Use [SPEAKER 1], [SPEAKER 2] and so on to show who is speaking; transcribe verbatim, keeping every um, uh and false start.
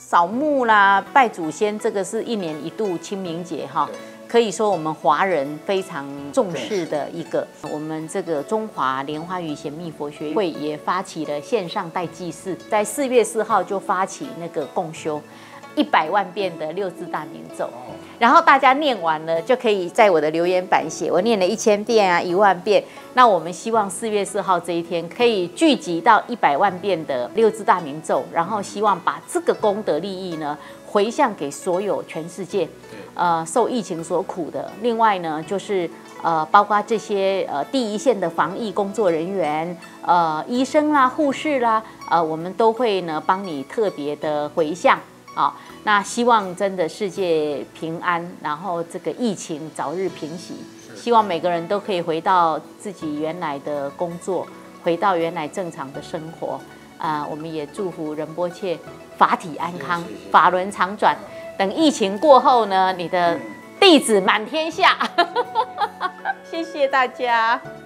[SPEAKER 1] 扫墓啦、拜祖先，这个是一年一度清明节哈。可以说我们华人非常重视的一个，我们这个中华莲花语显密佛学会也发起了线上代祭祀，在四月四号就发起那个共修一百万遍的六字大明咒，然后大家念完了就可以在我的留言板写我念了一千遍啊，一万遍。那我们希望四月四号这一天可以聚集到一百万遍的六字大明咒，然后希望把这个功德利益呢回向给所有全世界，呃，受疫情所苦的。另外呢，就是呃，包括这些呃第一线的防疫工作人员，呃，医生啦、护士啦，呃，我们都会呢帮你特别的回向啊。那希望真的世界平安，然后这个疫情早日平息。希望每个人都可以回到自己原来的工作，回到原来正常的生活。啊、呃，我们也祝福仁波切法体安康，法轮常转。等疫情过后呢，你的弟子满天下。谢谢大家。